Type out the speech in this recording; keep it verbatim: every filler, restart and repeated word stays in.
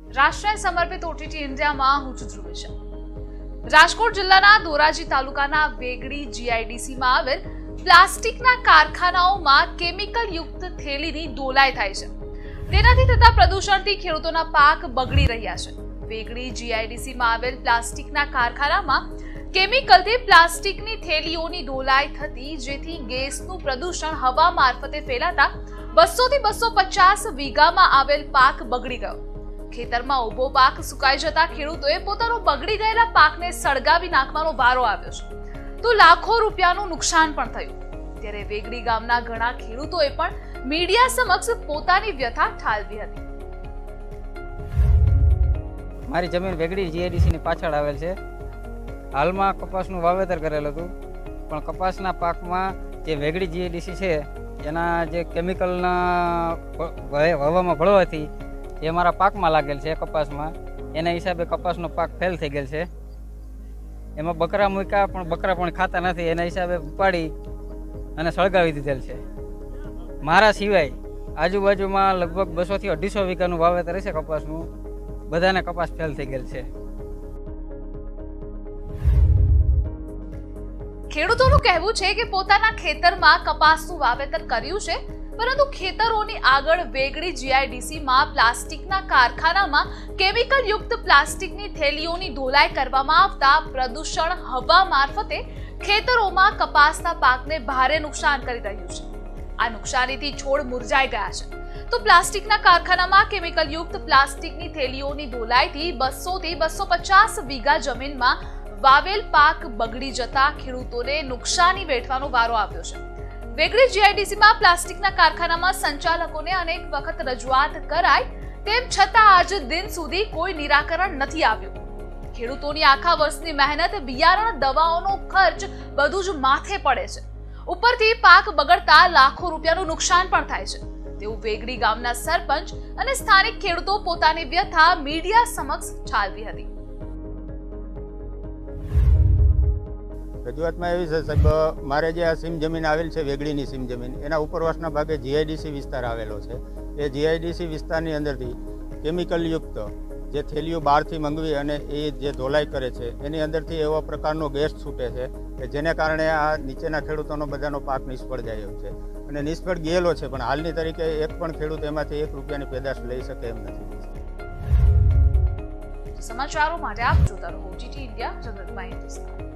રાષ્ટ્રને સમર્પિત ઓટીટી ઇન્ડિયામાં હું છું ધ્રુવેશા। રાજકોટ જિલ્લાના ધોરાજી તાલુકાના વેગડી જીઆઈડીસીમાં આવેલ પ્લાસ્ટિકના કારખાનાઓમાં કેમિકલ યુક્ત થેલીની ધોલાઈ થાય છે। તેનાથી થતા પ્રદૂષણથી ખેડૂતોના પાક બગડી રહ્યા છે। વેગડી જીઆઈડીસીમાં આવેલ પ્લાસ્ટિકના કારખાનામાં કેમિકલથી પ્લાસ્ટિકની થેલીઓની ધોલાઈ થતી, જેથી ગેસનું પ્રદૂષણ હવા મારફતે ફેલાતા બસો થી બસો પચાસ વીઘામાં આવેલ પાક બગડી ગયો। ખેતરમાં ઉભો પાક સુકાઈ જતા ખેડૂતોએ પોતાનો બગડી ગયેલા પાકને સળગાવી નાખવાનો વારો આવ્યો છે, તો લાખો રૂપિયાનું નુકસાન પણ થયું। ત્યારે વેગડી ગામના ઘણા ખેડૂતોએ પણ મીડિયા સમક્ષ પોતાની વ્યથા ઠાલવી હતી। મારી જમીન વેગડી જીઆઈડીસી ની પાછળ આવેલ છે। હાલમાં કપાસનું વાવેતર કરેલ હતું, પણ કપાસના પાકમાં જે વેગડી જીઆઈડીસી છે એના જે કેમિકલના હવામાં ભળવાથી એ મારા પાકમાં લાગેલ છે। કપાસમાં એના હિસાબે કપાસનો પાક ફેલ થઈ ગયેલ છે। એમાં બકરા મૂક્યા પણ બકરા પણ ખાતા નથી, એના હિસાબે ઉપાડી અને સળગાવી દીધેલ છે। મારા સિવાય આજુબાજુમાં લગભગ બસો થી અઢીસો વીઘાનું વાવેતર છે કપાસનું, બધાને કપાસ ફેલ થઈ ગયેલ છે। ખેડૂતોનું કહેવું છે કે પોતાના ખેતરમાં કપાસનું વાવેતર કર્યું છે, પરંતુ ખેતરોની આગળ વેગડી જીઆઈડીસીમાં પ્લાસ્ટિકના કારખાનામાં કેમિકલ યુક્ત પ્લાસ્ટિકની થેલીઓની ધોલાઈ કરવામાં આવતા પ્રદૂષણ હવા મારફતે ખેતરોમાં કપાસના પાકને ભારે નુકસાન કરી રહ્યું છે। આ નુકસાનીથી છોડ મુરઝાઈ ગયા છે, તો પ્લાસ્ટિકના કારખાનામાં કેમિકલ યુક્ત પ્લાસ્ટિકની થેલીઓની ધોલાઈથી બસો થી બસો પચાસ વીઘા જમીનમાં વાવેલ પાક બગડી જતા ખેડૂતોને નુકસાની વેઠવાનો વારો આવ્યો છે। વેગડી જીઆઈડીસીમાં પ્લાસ્ટિકના કારખાનામાં સંચાલકોને અનેક વખત રજૂઆત કરાઈ, તેમ છતાં આજ દિન સુધી કોઈ નિરાકરણ નથી આવ્યું। ખેડૂતોની આખા વર્ષની મહેનત, બિયારણ, દવાઓનો ખર્ચ બધું જ માથે પડે છે। ઉપરથી પાક બગડતા લાખો રૂપિયાનું નુકસાન પણ થાય છે, તેવું વેગડી ગામના સરપંચ અને સ્થાનિક ખેડૂતો પોતાની વ્યથા મીડિયા સમક્ષ ઠાલવી હતી। રજૂઆતમાં એવી છે સાહેબ, મારે જે આ સીમ જમીન આવેલ છે વેગડીની સીમ જમીન, એના ઉપરવાસના ભાગે જીઆઈડીસી વિસ્તાર આવેલો છે। એ જીઆઈડીસી વિસ્તારની અંદરથી કેમિકલયુક્ત જે થેલીઓ બહારથી મંગવી અને એ જે ધોલાઈ કરે છે એની અંદરથી એવો પ્રકારનો ગેસ છૂટે છે કે જેને કારણે આ નીચેના ખેડૂતોનો બધાનો પાક નિષ્ફળ જાય એમ છે, અને નિષ્ફળ ગયેલો છે, પણ હાલની તરીકે એક પણ ખેડૂત એમાંથી એક રૂપિયાની પેદાશ લઈ શકે એમ નથી। સમાચારો માટે આપ જોતા રહો ઓટીટી ઇન્ડિયા, જનરલ માહિતી।